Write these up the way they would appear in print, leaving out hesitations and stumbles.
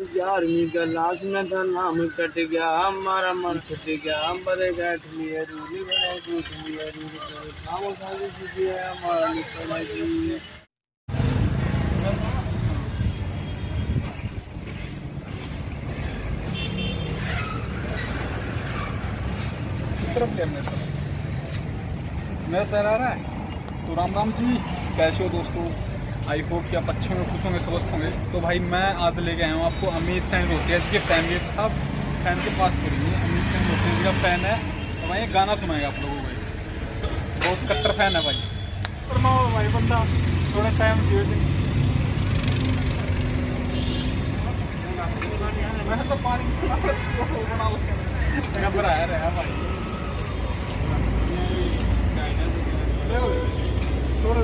11वीं क्लास में था नाम कट गया हमारा मन फट गया बड़े बैठ लिए रूली बड़े टूट लिए रूली खामो खाली सीधी है हमारा निकल आई। किस तरफ क्या मेरा सर आ रहा है। तो राम राम जी, कैसे हो दोस्तों। आई होप कि आप अच्छे होंगे, खुश होंगे, स्वस्थ होंगे। तो भाई मैं आज लेके आया हूँ आपको अमित सेन रोटिया जी के फैन। ये सब फैन के पास करेंगे। अमित सेन रोटिया जी का फैन है तो भाई गाना सुनाएगा आप लोगों को। भाई बहुत कट्टर फैन है भाई। फरमाओ भाई बंदा थोड़ा टाइम दियो जी। मैं तो पानी बना रहा भाई। थोड़ा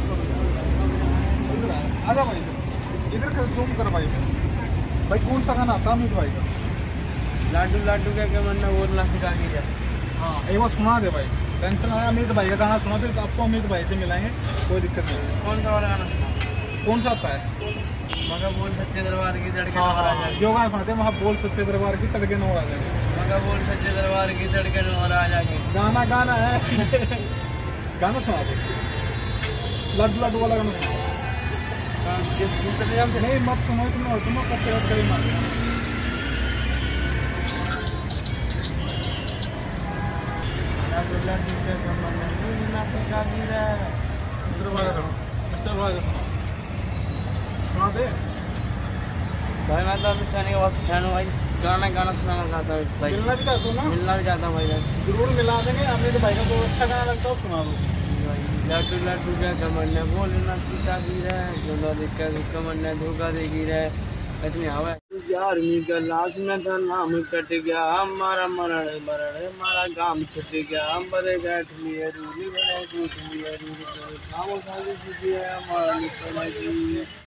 आजा भाई, इधर का जूम कर भाई। भाई कौन सा गाना आता अमित भाई का? लाडू लाडू क्या मन्ना बोलना सिखा के जा। हाँ एक बार सुना दे भाई। टेंशन आया, अमित भाई का गाना सुना दे तो आपको अमित भाई से मिलाएंगे, कोई दिक्कत नहीं। कौन सा वाला गाना सुना? कौन सा आता है? मगर बोल सच्चे दरबार की तड़के हाँ नौर आ हाँ, जाएगी। जो गाना सुनाते हैं वहाँ बोल सच्चे दरबार की तड़के नौर आ जाएंगे। मगर बोल सच्चे दरबार की तड़के नौर आ जाएगी। गाना गाना है गाना सुना दे। लड्डू लड्डू वाला गाना सुना। नहीं मत सुनो, इसमें तुम कपड़े करी मार। सुना दे भाई मैं तो अभी सैनिक का बहुत फैन हूँ भाई। गाना गाना सुनाना चाहता हूँ भाई। मिलना भी चाहते हो ना? मिलना भी चाहता हूँ भाई। जरूर मिला देंगे। अमित भाई का जो अच्छा गाना लगता है वो सुना दो। लड्डू लड्डू क्या कमरने बोलना सीता गिर है जो दिक्कत कमरने धोखा दे गिर है इतनी हवा। 11वीं क्लास में था नाम कट गया हमारा मरण मरण हमारा गाम छट गया बड़े बैठ लिए रूली बड़े टूट लिए रूली खामो खाली सीधी है हमारा निकल आई।